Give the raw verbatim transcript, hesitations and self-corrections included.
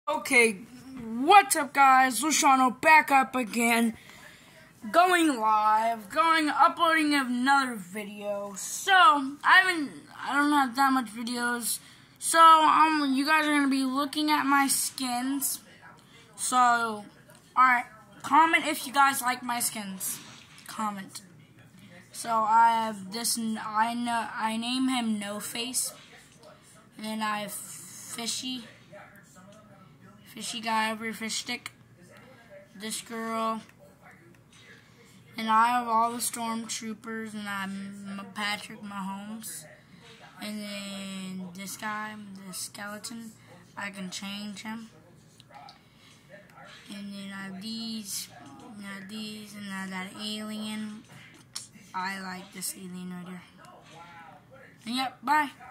Okay, what's up guys? Luciano back up again, going live, going, uploading another video. So, I haven't, I don't have that much videos, so um, you guys are going to be looking at my skins. So, alright, comment if you guys like my skins, comment. So, I have this, I know, I name him No Face, and then I have Fishy. Fishy guy over fish stick. This girl. And I have all the stormtroopers, and I'm Patrick Mahomes. And then this guy, the skeleton, I can change him. And then I have these, and I have these, and I have that alien. I like this alien right here. And yep, bye.